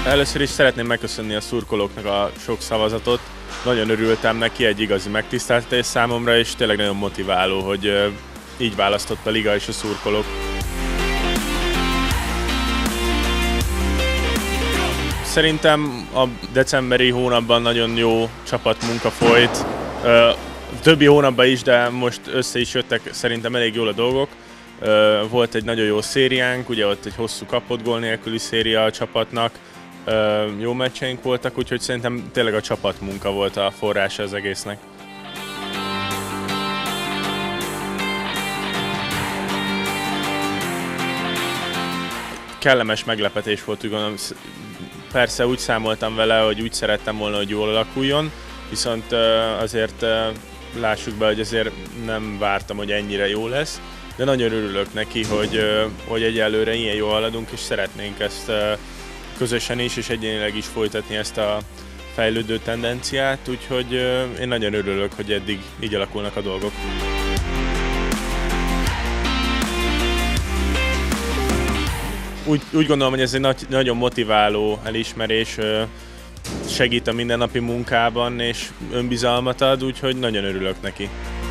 Először is szeretném megköszönni a szurkolóknak a sok szavazatot. Nagyon örültem neki, egy igazi megtiszteltetés számomra, és tényleg nagyon motiváló, hogy így választott a liga és a szurkolók. Szerintem a decemberi hónapban nagyon jó csapatmunka folyt. Többi hónapban is, de most össze is jöttek szerintem elég jól a dolgok. Volt egy nagyon jó szériánk, ugye ott egy hosszú kapott gól nélküli széria a csapatnak. Jó meccseink voltak, úgyhogy szerintem tényleg a csapatmunka volt a forrása az egésznek. Kellemes meglepetés volt, úgy gondolom. Persze úgy számoltam vele, hogy úgy szerettem volna, hogy jól alakuljon, viszont azért lássuk be, hogy azért nem vártam, hogy ennyire jó lesz, de nagyon örülök neki, hogy egyelőre ilyen jól haladunk, és szeretnénk ezt közösen is és egyénileg is folytatni ezt a fejlődő tendenciát, úgyhogy én nagyon örülök, hogy eddig így alakulnak a dolgok. Úgy gondolom, hogy ez egy nagyon motiváló elismerés, segít a mindennapi munkában és önbizalmat ad, úgyhogy nagyon örülök neki.